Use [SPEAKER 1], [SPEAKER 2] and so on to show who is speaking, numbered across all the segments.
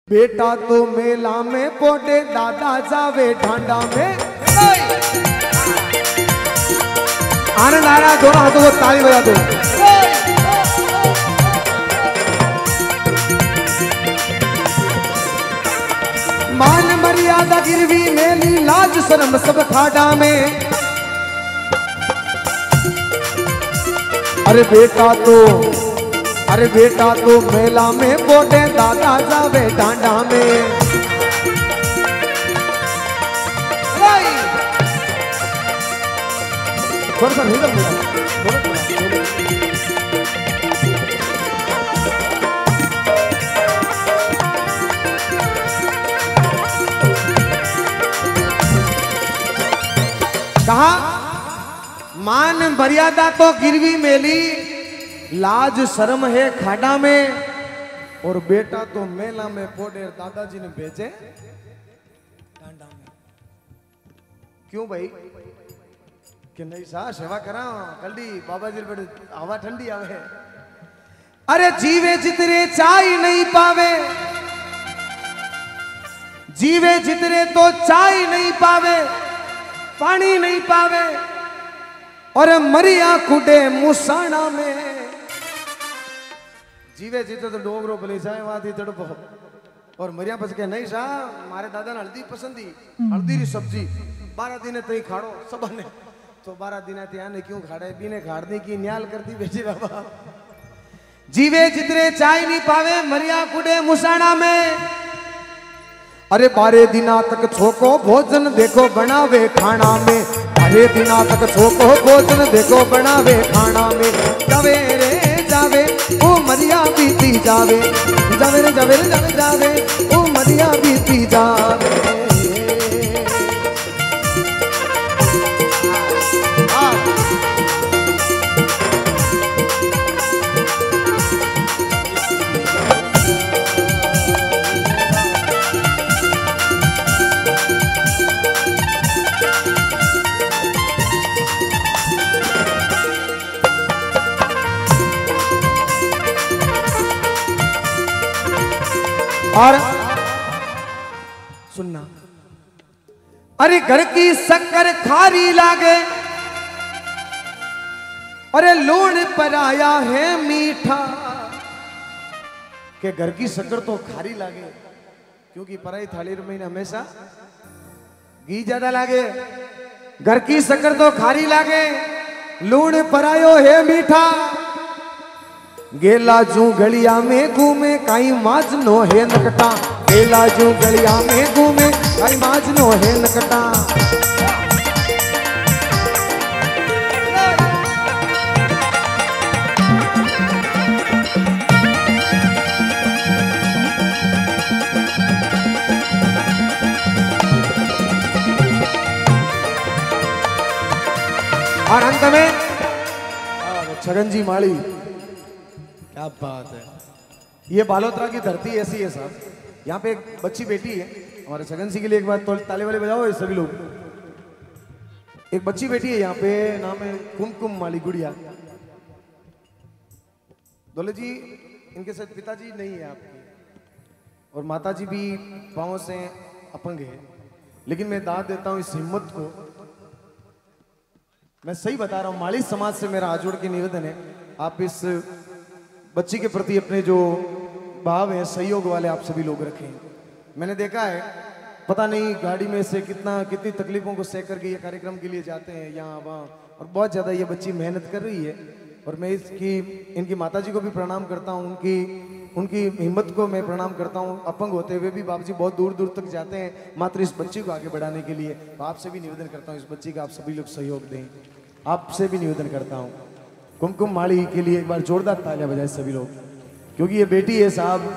[SPEAKER 1] बेटा तो मेला में पोटे दादा जावे ठांडा में। आनंद आ रहा, दोनों हाथों को ताली बजा दो। मान मर्यादा गिरवी मेली लाज शर्म सब खाड़ा में। अरे बेटा तो मेला में पोटे दादा जावे ठांडा में। थोड़ा सा हिलम कहा मान मर्यादा तो गिरवी मेली लाज शर्म है खाड़ा में। और बेटा तो मेला में पोटे दादाजी ने भेजे ठांडा में। क्यों भाई कि नहीं सा सेवा करा कल्दी बाबा जी बड़े हवा ठंडी आवे। अरे जीवे जितने चाय नहीं पावे, जीवे जितने तो चाय नहीं पावे, पानी नहीं पावे। और मरिया कुडे मुसाना में। जीवे जीते तो डोगरो भले चाय वादी तड़प। और मरिया बच के नहीं सा मारे दादा ने हल्दी पसंदी, हल्दी री सब्जी 12 दिन तई खाड़ो सब ने। तो 12 दिन त्याने क्यों खाड़े बीने खाड़ने की न्याल करती बेची बाबा। जीवे जितने चाय नहीं पावे मरिया कुडे मुसाना में। अरे 12 दिना तक छोको भोजन देखो बनावे खाना में। 12 दिना तक छोको भोजन देखो बनावे खाना में। जावे रे जावे ओ मरिया बीती जावे, जावे रे जावे रे जावे जावे ओ मरिया बीती जावे। और सुनना, अरे घर की शक्कर खारी लागे, अरे लूण पर आया है मीठा। के घर की शक्कर तो खारी लागे क्योंकि पराई थाली में हमेशा घी ज्यादा लागे। घर की शक्कर तो खारी लागे लूण पर आयो है मीठा। गेला जू गलिया में घूमे काई माज नो है नकटा। गेला जू गलिया में घूमे काई माज नो है नकटा। और अंत में छगन जी माली, क्या बात है। ये बालोतरा की धरती ऐसी है साहब। यहाँ पे एक बच्ची बेटी है हमारे छगन सिंह के लिए एक बार तो ताले वाले बजाओ ये सभी लोग। एक बच्ची बेटी है यहाँ पे, नाम है कुमकुम माली गुड़िया। दौलत जी इनके साथ पिताजी नहीं है आपके और माताजी भी पाँव से अपंग है। लेकिन मैं दाद देता हूँ इस हिम्मत को। मैं सही बता रहा हूँ, माली समाज से मेरा हाथ जोड़ के निवेदन है, आप इस बच्ची के प्रति अपने जो भाव है सहयोग वाले आप सभी लोग रखें। मैंने देखा है, पता नहीं गाड़ी में से कितनी तकलीफों को सह करके ये कार्यक्रम के लिए जाते हैं यहाँ वहाँ। और बहुत ज़्यादा ये बच्ची मेहनत कर रही है। और मैं इनकी माताजी को भी प्रणाम करता हूँ, उनकी हिम्मत को मैं प्रणाम करता हूँ। अपंग होते हुए भी बाबू जी बहुत दूर दूर तक जाते हैं मात्र इस बच्ची को आगे बढ़ाने के लिए। तो आपसे भी निवेदन करता हूँ इस बच्ची का आप सभी लोग सहयोग दें। आपसे भी निवेदन करता हूँ कुमकुम माली के लिए एक बार जोरदार तालियां बजाएं सभी लोग, क्योंकि ये बेटी है साहब,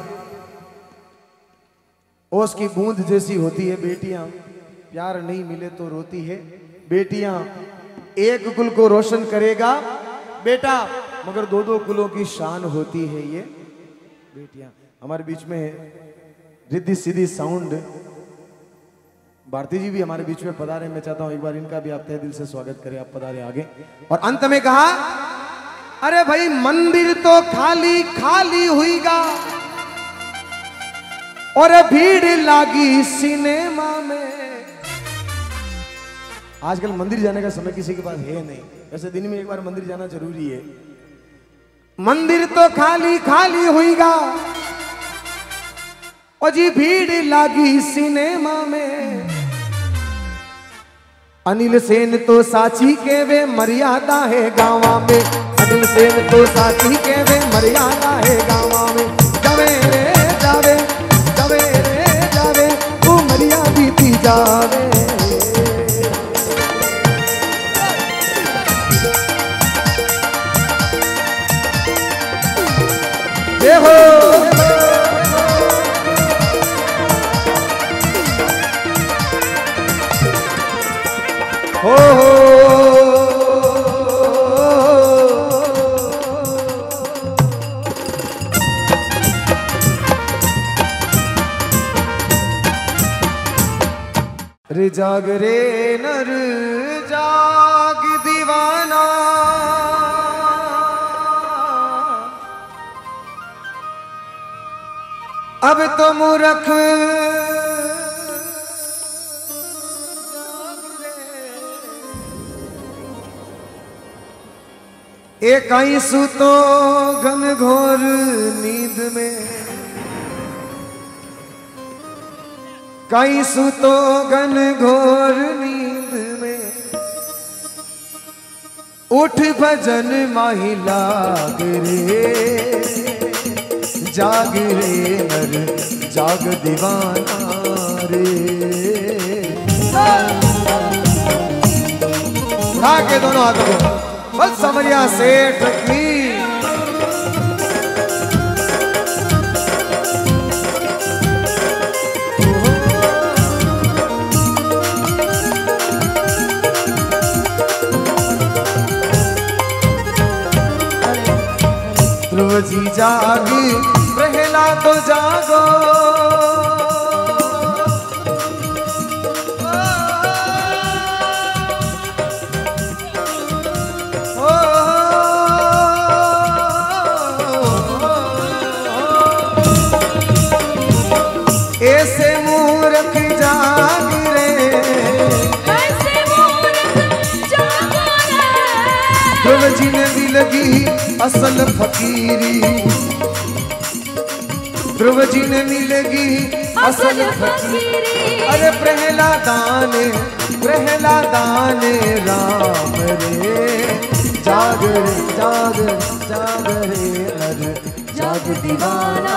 [SPEAKER 1] ओस की बूंद जैसी होती है बेटियां। प्यार नहीं मिले तो रोती है बेटियां। एक कुल को रोशन करेगा बेटा, मगर 2-2 कुलों की शान होती है ये बेटियां। हमारे बीच में रिद्धि सीधी साउंड भारती जी भी हमारे बीच में पधारे। मैं चाहता हूं एक बार इनका भी आप तहे दिल से स्वागत करें। आप पधारे आगे। और अंत में कहा, अरे भाई मंदिर तो खाली खाली हुईगा, और भीड़ लागी सिनेमा में। आजकल मंदिर जाने का समय किसी के पास है नहीं, वैसे दिन में एक बार मंदिर जाना जरूरी है। मंदिर तो खाली खाली हुईगा और जी भीड़ लागी सिनेमा में। अनिल सेन तो साची के वे मर्यादा है गाँव में। अनिल सेन तो साची के वे मर्यादा है गाँव में। जावे रे जावे जावे रे जावे तू मरिया बीती जावे। ये हो रे जाग रे नर जाग दीवाना। अब तो मूर्ख एक आई सुतो घन घोर नींद में। कई सुतो घन घोर नींद में। उठ भजन माही लाग रे जाग रे नर जाग दीवाना रे। उठा के दोनों हाथों को बस समरिया सेठ की। ध्रुव जी जागी पहला तो जागो। ऐसे मूर्ख जाग रे, ऐसे मूर्ख जाग रे। ध्रुव जी ने भी लगी असल फकीरी। ध्रुव जी ने भी लगी असल फकीरी। अरे प्रहलादान राम रे जाग रे जाग जाग रे अरे जाग दीवाना।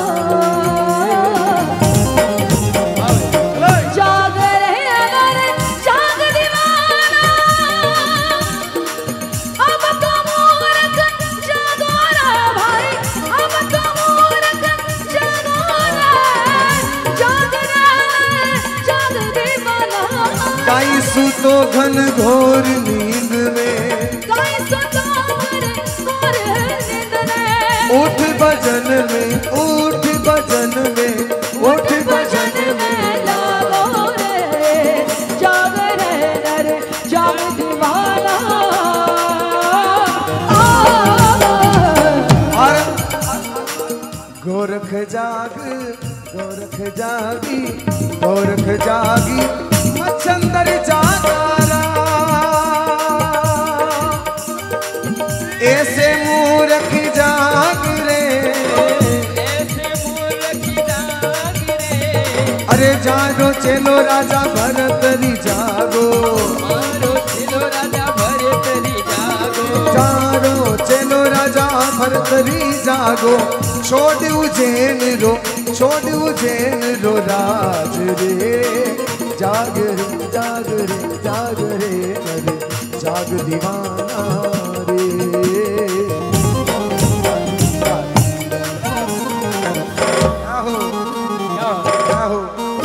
[SPEAKER 1] काई सुतो घन घोर नींद में। काई सुतो घन घोर नींद में। उठ भजन में उठ भजन में उठ भजन में लागो रे जाग रे नर जाग दीवाना। गोरख जाग गोरख जागी गोरख जागी मच्छंदर जागारा। ऐसे मूर्ख जाग रे, ऐसे मूर्ख जाग रे। अरे जागो चलो राजा भरतरी जागो। मारो चलो राजा भरतरी जागो। जागो चलो राजा भरतरी जागो। छोड़ उज्जैन रो राज रे जाग रे जाग रे जाग रे अरे जाग दीवाना रे। क्या हो क्या हो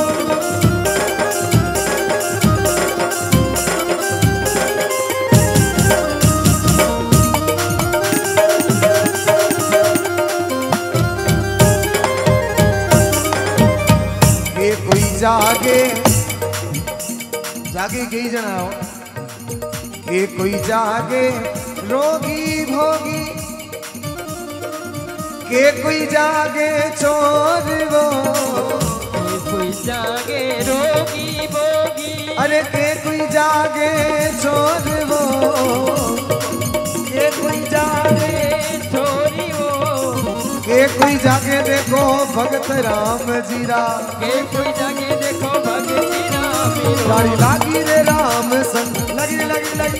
[SPEAKER 1] ये कोई जागे जागे कई जना हो के कोई जागे रोगी भोगी। के कोई जागे चोर वो जाके देखो भगत राम जीरा,
[SPEAKER 2] के कोई जाके देखो भगत राम
[SPEAKER 1] गाड़ी लागी रे राम संग, लगी रे लगी लगी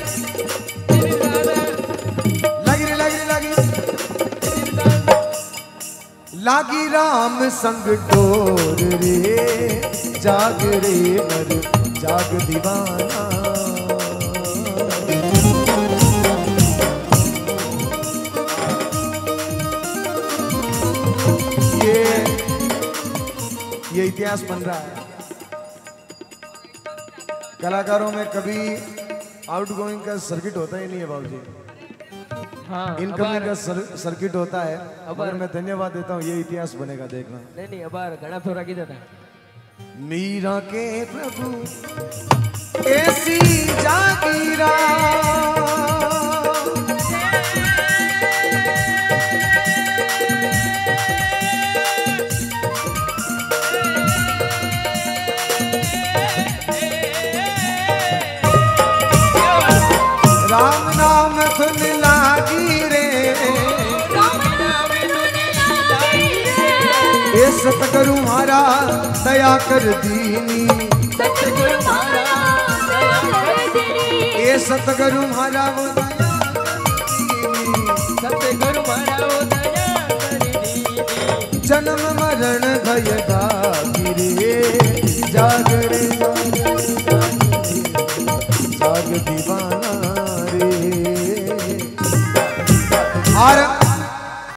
[SPEAKER 1] लगी रे लगी लगी लागी राम संग डोर रे, जाग रे मर जाग दीवाना। ये इतिहास बन रहा है। कलाकारों में कभी आउट गोइंग का सर्किट होता ही नहीं है बाबूजी,
[SPEAKER 2] हाँ
[SPEAKER 1] इनकमिंग का सर्किट होता है। अबर मैं धन्यवाद देता हूँ, ये इतिहास बनेगा देखना।
[SPEAKER 2] नहीं अबार घना थोड़ा की था
[SPEAKER 1] मीरा के प्रभु ऐसी जागीरा, राम नाम धुन लागी रे, ये सतगुरु मारा दया कर दीनी,
[SPEAKER 3] सतगुरु मारा दया कर दीनी,
[SPEAKER 1] ये सतगुरु मारा वो दया
[SPEAKER 2] सतगुरु मारा वो दया कर दीनी,
[SPEAKER 1] जन्म मरण भय